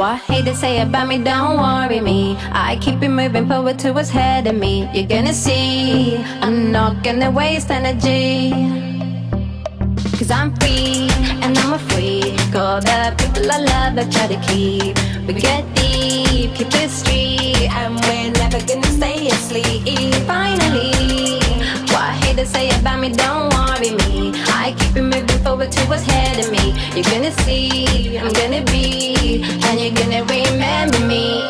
What haters say about me, don't worry me. I keep it moving forward to what's ahead of me. You're gonna see, I'm not gonna waste energy. Cause I'm free, and I'm a freak. All the people I love, I try to keep. We get deep, keep it street, and we're never gonna stay asleep. Finally, what haters say about me, don't worry me. I keep it moving forward to what's ahead of me. You're gonna see, I'm gonna be, and you're gonna remember me.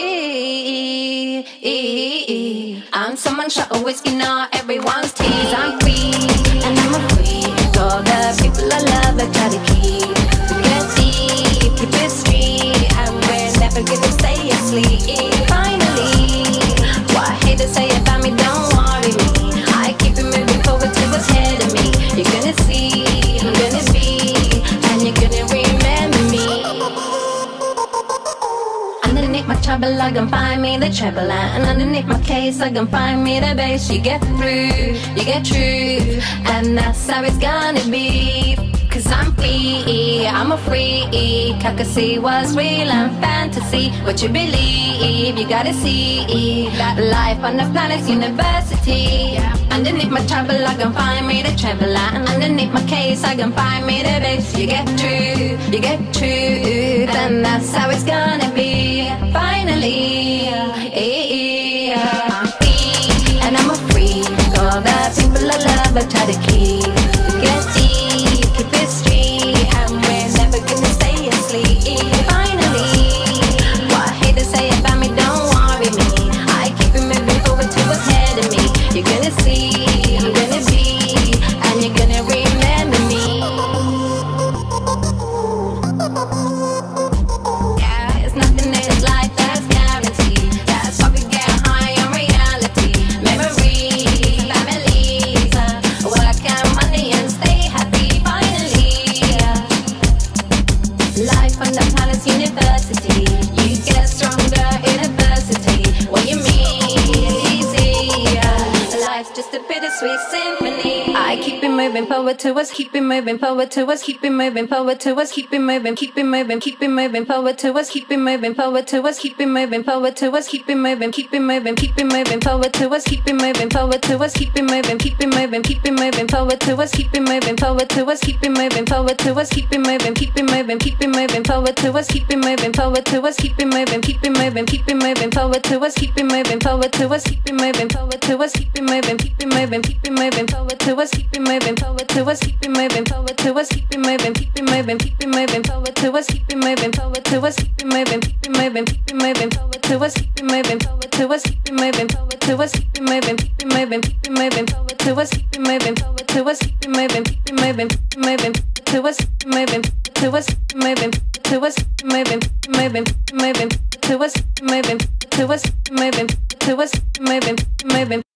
I'm someone shot of whiskey, not everyone's tea. Cause I'm free, and I'm a freak. All the people I love, I try to keep. We get deep, keep it street, and we're never gonna stay asleep. Finally, what haters say about me, don't worry me. I keep it moving forward to what's ahead of me. You're gonna see, I'm gonna be, and you're gonna remember me. Underneath my trouble, I can find me the treble, and underneath my case, I can find me the bass. You get through, you get true, and that's how it's gonna be. Cause I'm free, I'm a freak. I can see what's real and fantasy. What you believe, you gotta see. Life on the planet's university. Underneath my trouble, I can find me the treble, and underneath my case, I can find me the bass. You get true, you get truth, and that's how it's gonna be. Finally, I'm free, and I'm a freak. All the people I love, I try to keep. We get deep, keep it street, and we're never gonna stay asleep. Finally, what haters say about me, don't worry me. I keep it moving forward to what's ahead of me. You're gonna see, I'm gonna be, and you're gonna remember me. Yeah, there's nothing in this life that's guaranteed. That's why we get high on reality. Memories, families, work and money and stay happy. Finally, life on the planet's university. You get stronger in adversity. What you mean, easy. Life's just a bittersweet symphony. I keep it moving forward to us, keep it moving forward to us, keep it moving forward to us, keep it moving, keep it moving, keep it moving forward to us, keep it moving forward to us, keep it moving forward to us, keep it moving, keep it moving, keep it moving forward to us, keep it moving forward to us, keep it moving, keep it moving, keep it moving forward to us, keep it moving forward to us, keep it moving forward to us, keep it moving, keep it moving, keep it moving forward to us, keep it moving forward to us, keep it moving, keep it moving, keep it moving forward to us, keep it moving forward to us, keep it moving forward to us, keep it moving, keep it moving, keep it moving forward to us, keep it moving forward to us, keep it moving forward to us, keep it moving, keep it moving, keep it moving forward to us, keep it moving forward to us, keep it moving, keep it moving, keep it moving forward to us, keep it moving forward to us, keep it moving forward to us, keep it moving, keep it moving, keep it moving forward to us, keep it moving forward to us, keep it moving, keep it moving, keep it moving to us, keep it moving to us, keep it moving to us, keep it moving, keep it moving, keep it moving to us, keep it moving to us, keep it moving to us, keep it moving, keep it moving.